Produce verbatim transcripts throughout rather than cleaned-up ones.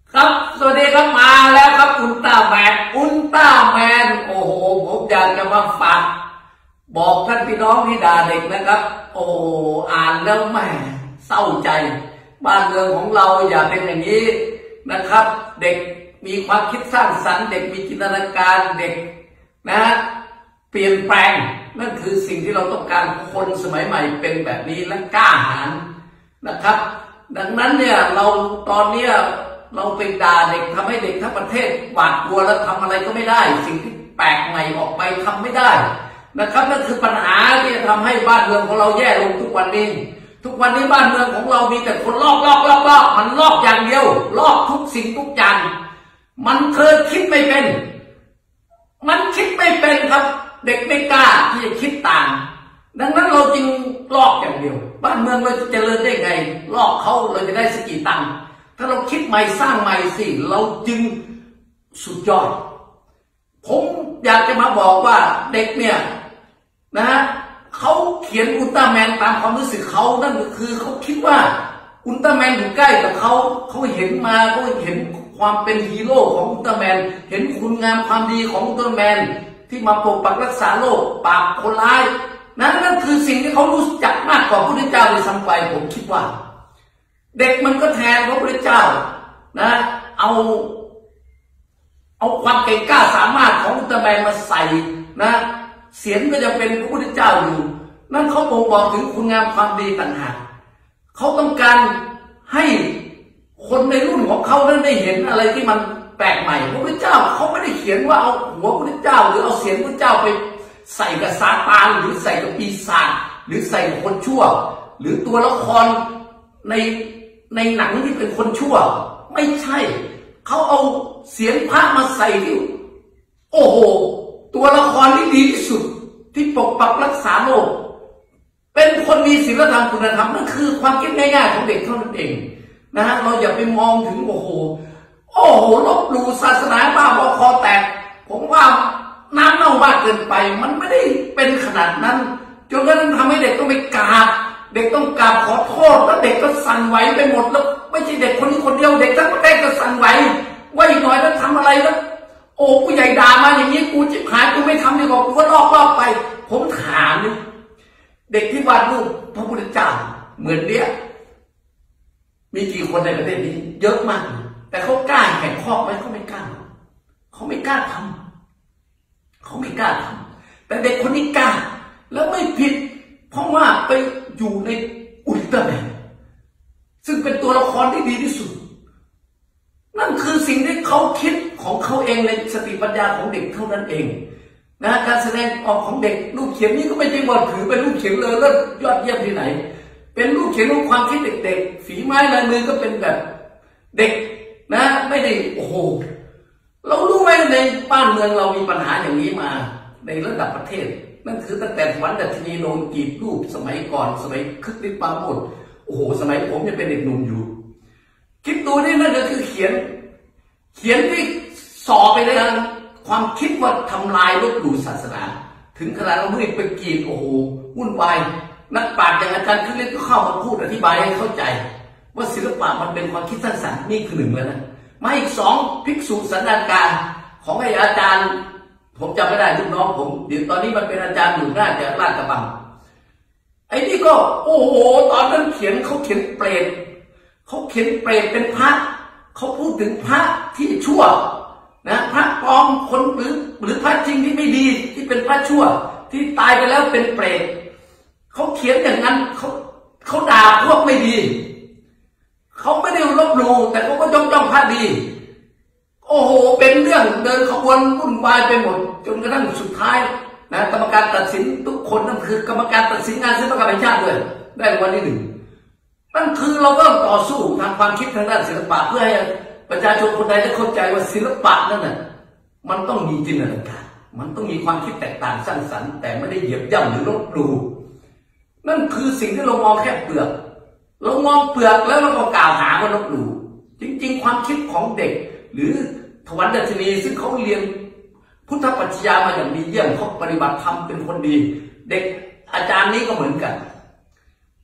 ครับสวัสดีครับมาแล้วครับอุลตร้าแมนอุลตร้าแมนโอ้โหผมอยากจะมาฝากบอกท่านพี่น้องที่ด่าเด็กนะครับโอ้อ่านแล้วแหมเศร้าใจบ้านเมืองของเราอย่าเป็นอย่างนี้นะครับเด็กมีความคิดสร้างสรรค์เด็กมีจินตนาการเด็กนะเปลี่ยนแปลงนั่นคือสิ่งที่เราต้องการคนสมัยใหม่เป็นแบบนี้และกล้าหาญนะครับดังนั้นเนี่ยเราตอนเนี้ยเราไปด่าเด็กทำให้เด็กทั้งประเทศหวาดกลัวแล้วทำอะไรก็ไม่ได้สิ่งที่แปลกใหม่ออกไปทำไม่ได้นะครับนั่นคือปัญหาที่จะทำให้บ้านเมืองของเราแย่ลงทุกวันนี้ทุกวันนี้บ้านเมืองของเรามีแต่คนลอกลอกลอกลอกมันลอกอย่างเดียวลอกทุกสิ่งทุกอย่างมันเคยคิดไม่เป็นมันคิดไม่เป็นครับเด็กไม่กล้าที่จะคิดต่างดังนั้นเราจึงลอกอย่างเดียวบ้านเมืองเราจะเจริญได้ไงลอกเขาเราจะได้สกี่ตังค์ถ้าเราคิดใหม่สร้างใหม่สิเราจึงสุดยอดผมอยากจะมาบอกว่าเด็กเนี่ยนะฮะเขาเขียนอุลตร้าแมนตามความรู้สึกเขานั่นก็คือเขาคิดว่าอุลตร้าแมนอยู่ใกล้กับเขาเขาเห็นมาเขาเห็นความเป็นฮีโร่ของอุลตร้าแมนเห็นคุณงามความดีของอุลตร้าแมนที่มาปกปักรักษาโลกปราบคนร้ายนั่นนั่นคือสิ่งที่เขารู้จักมากกว่าพระพุทธเจ้าเลยซ้ำไปผมคิดว่าเด็กมันก็แทนพระพุทธเจ้านะเอาเอาความเก่งกล้าสามารถของอุลตร้าแมนมาใส่นะเสียงก็จะเป็นพระพุทธเจ้าอยู่นั่นเขาบ่งบอกถึงคุณงามความดีต่างหากเขาต้องการให้คนในรุ่นของเขานั้นได้เห็นอะไรที่มันแปลกใหม่พระพุทธเจ้าเขาไม่ได้เขียนว่าเอาหัวพระพุทธเจ้าหรือเอาเสียงพระพุทธเจ้าไปใส่กับซาตานหรือใส่กับปีศาจหรือใส่กับคนชั่วหรือตัวละครในในหนังที่เป็นคนชั่วไม่ใช่เขาเอาเสียงพระมาใส่ที่โอ้โหตัวละครที่ดีที่สุดที่ปกปักรักษาโลกเป็นคนมีศีลธรรมคุณธรรมนั่นคือความคิดง่ายๆของเด็กเท่านั้นเองนะฮะเราอย่าไปมองถึงโอ้โหโอ้โหลบหลู่ศาสนาบ้าบอคอแตกผมว่าน้ำเน่ามากเกินไปมันไม่ได้เป็นขนาดนั้นจนกระทั่งทำให้เด็กต้องไปกราบเด็กต้องกราบขอโทษแล้วเด็กก็สั่นไหวไปหมดแล้วไม่ใช่เด็กคนนี้คนเดียวเด็กทั้งประเทศก็สั่นไหวว่าอีกหน่อยแล้วทำอะไรแล้วโอ้ผู้ใหญ่ด่ามาอย่างนี้กูจิบหายกูไม่ทำดีกว่ากูก็ลอกลอกไปผมถามนี่เด็กที่วาดรูปพระพุทธเจ้าเหมือนเนี้ยมีกี่คนในประเทศนี้เยอะมากแต่เขากล้าแข่งข้อไหมเขาไม่กล้าเขาไม่กล้าทำเขาไม่กล้าทำแต่เด็กคนนี้กล้าแล้วไม่ผิดเพราะว่าไปอยู่ในอุลตร้าแมนซึ่งเป็นตัวละครที่ดีที่สุดนั่นคือสิ่งที่เขาคิดของเขาเองในสติปัญญาของเด็กเท่านั้นเองนะการแสดงออกของเด็กรูปเขียนนี้ก็ไม่ใช่ว่าถือเป็นรูปเขียนเลยแล้วยอดเยี่ยมที่ไหนเป็นรูปเขียนรูปความคิดเด็กๆฝีไม้ลายมือก็เป็นแบบเด็กนะไม่ได้โอ้โหเรารู้ไหมในบ้านเมืองเรามีปัญหาอย่างนี้มาในระดับประเทศนั่นคือตั้งแต่วันดัชนีโนนกีบรูปสมัยก่อนสมัยคึกฤทธิ์ปราโมทย์โอ้โหสมัยผมยังเป็นเด็กหนุ่มอยู่คิดดูนี่นั่นก็คือเขียนเขียนที่ส่อไปในความคิดว่าทำลายลบหลู่ศาสนาถึงขนาดเราไม่ไปกีดโอ้โหวุ่นวายนักปราชญ์อย่างอาจารย์คึกฤทธิ์ก็เข้ามาพูดอธิบายให้เข้าใจว่าศิลปะมันเป็นความคิดสร้างสรรค์นี่คือหนึ่งแล้วนะมาอีกสองภิกษุสันดานการของไอ้อาจารย์ผมจำไม่ได้ลูกน้องผมเดี๋ยวตอนนี้มันเป็นอาจารย์อยู่น่าจะลาดกระบังไอ้นี่ก็โอ้โหตอนนั้นเขียนเขาเขียนเปรตเขาเขียนเปรตเป็นพระเขาพูดถึงพระที่ชั่วนะพระปลอมคนหรือหรือพระจริงที่ไม่ดีที่เป็นพระชั่วที่ตายไปแล้วเป็นเปรตเขาเขียนอย่างนั้นเขาเขาด่าพวกไม่ดีเขาไม่ได้ลบหลู่แต่เขาก็จ้องจ้องพระดีโอ้โหเป็นเรื่องเดินขบวนวุ่นวายไปหมดจนกระทั่งสุดท้ายนะกรรมการตัดสินทุกคนนั่นคือกรรมการตัดสินงานศิลปกรรมแห่งชาติด้วยได้รางวัลที่หนึ่งนั่นคือเราก็ต่อสู้ทางความคิดทางด้านศิลปะเพื่อให้ประชาชนคนใดได้เข้าใจว่าศิลปะนั่นน่ะมันต้องมีจินตนาการมันต้องมีความคิดแตกต่างสร้างสรรค์แต่ไม่ได้เหยียบย่ำหรือลบหลู่นั่นคือสิ่งที่เรามองแค่เปลือกเรามองเปลือกแล้วเราก็กล่าวหาว่าลบหลู่จริงๆความคิดของเด็กหรือถวันดัชนีซึ่งเขาเรียนพุทธปรัชญามาอย่างดีเยี่ยมเขาปฏิบัติธรรมเป็นคนดีเด็กอาจารย์นี้ก็เหมือนกัน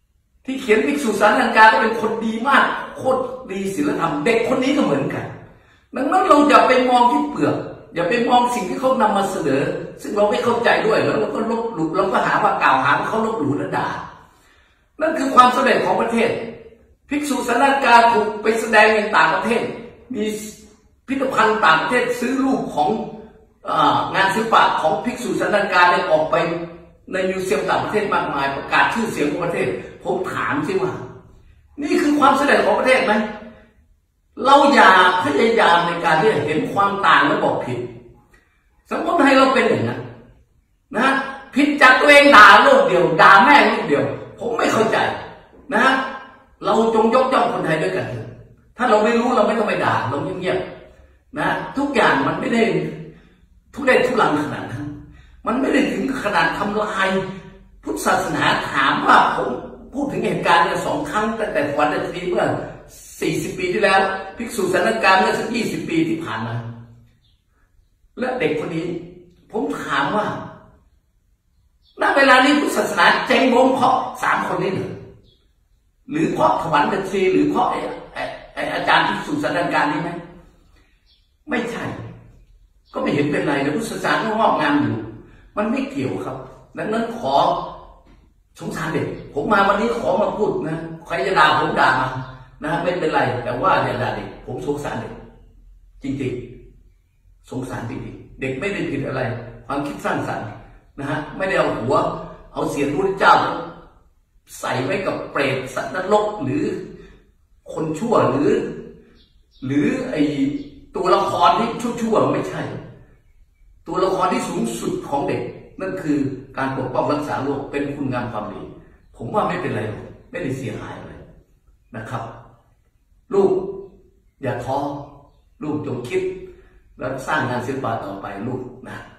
ที่เขียนภิกษุสานังการก็เป็นคนดีมากโคตรดีศีลธรรมเด็กคนนี้ก็เหมือนกันดังนั้นเราอย่าไปมองที่เปลือกอย่าไปมองสิ่งที่เขานำมาเสนอซึ่งเราไม่เข้าใจด้วยแล้วเราก็ลบหลู่เราก็หาว่ากล่าวหาว่าเขาลบหลู่และด่านั่นคือความสำเร็จของประเทศภิกษุสานังการถูกไปแสดงในต่างประเทศมีพิพิธภัณฑ์ต่างประเทศซื้อรูปของงานศิลปะของภิกษุสานังการเนี่ยออกไปในมิวเซียมต่างประเทศมากมายประกาศชื่อเสียงของประเทศผมถามสิว่านี่คือความสำเร็จของประเทศไหมเราอย่าพยายามในการที่จะเห็นความต่างแล้วบอกผิดสังคมไทยเราเป็นอย่างนั้นนะผิดจากตัวเองด่าโลกเดียวด่าแม่ลูกเดียวผมไม่เข้าใจนะเราจงยกย่องคนไทยด้วยกันเถอะถ้าเราไม่รู้เราไม่ต้องไปด่าเราเงียบๆนะทุกอย่างมันไม่ได้ทุเรศทุลังขนาดนั้นมันไม่ได้ถึงขนาดทำลายพุทธศาสนาถามว่าผมพูดถึงเหตุการณ์เนี่ยสองครั้งตั้งแต่วันอาทิตย์เมื่อสี่สิบปีที่แล้วภิกษุสานังการเมื่อสักยี่สิบปีที่ผ่านมาและเด็กคนนี้ผมถามว่าณเวลานี้พุทธศาสนาเจ๊งบงเพราะสามคนนี้หรือหรือเพราะถวันดัชชีหรือเพราะไอ้ไอ้อาจารย์ภิกษุสานังการนี้ไหมไม่ใช่ก็ไม่เห็นเป็นไรนะพุทธศาสนาก็งอกงามอยู่มันไม่เกี่ยวครับดังนั้นขอสงสารเด็กผมมาวันนี้ขอมาพูดนะใครจะด่าผมด่ามานะไม่เป็นไรแต่ว่าอย่าด่าเด็กผมสงสารเด็กจริงๆสงสารจริงๆเด็กไม่ได้ผิดอะไรความคิดสร้างสรรค์นะฮะไม่ได้เอาหัวเอาเสียงพระพุทธเจ้าใส่ไว้กับเปรตสัตว์นรกหรือคนชั่วหรือหรือไอตัวละครที่ชั่วๆไม่ใช่ตัวละครที่สูงสุดของเด็กนั่นคือการปกป้องรักษาโลกเป็นคุณงามความดีผมว่าไม่เป็นไรไม่ได้เสียหายเลยนะครับลูกอย่าท้อลูกจงคิดแล้วสร้างงานศิลปะต่อไปลูกนะ